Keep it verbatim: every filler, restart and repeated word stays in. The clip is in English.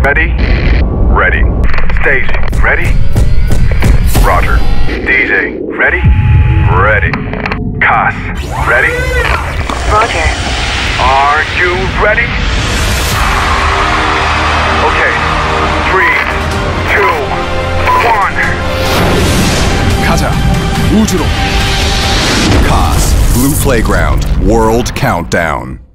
ready? Ready. Staging, ready? Roger. D J, ready? Ready. Cass, ready? Roger. Are you ready? Okay. Three, two, one. 가자, 우주로. Cass, Blue Playground, World Countdown.